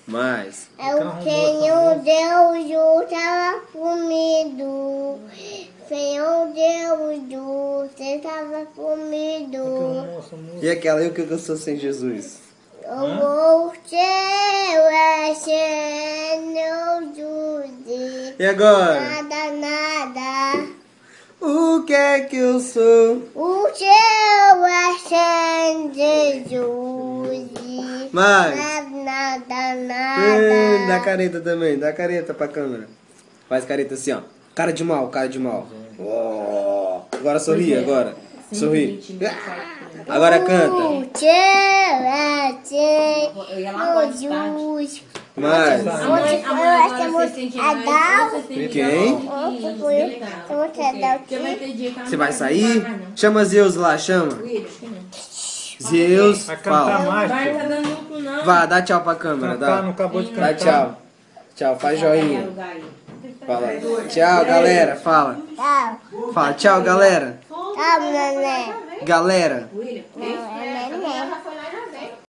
Mais. Senhor Deus, eu estava comido. Senhor Deus, você estava comido. E aquela, eu que eu sou sem Jesus? Você é Senhor Jesus. E agora? Nada. O que é que eu sou? O seu é Senhor Jesus. Mais. Nada. Dá careta também, dá careta pra câmera. Faz careta assim, ó. Cara de mal, cara de mal. Oh. Agora sorri, agora. Sorri. Agora canta. O seu é Senhor Jesus. Mais. Quem? Você vai sair? Chama Zeus lá, chama. Zeus, Vai cantar fala. mais, Vai filho. dar lucro não. Vá, dá tchau pra câmera, Cantar, não dá. acabou de Dá cantar. tchau. Tchau, faz joinha. Fala. Tchau, galera, fala. Tchau. Fala, tchau, galera. Tchau, neném. Galera. Não, é neném.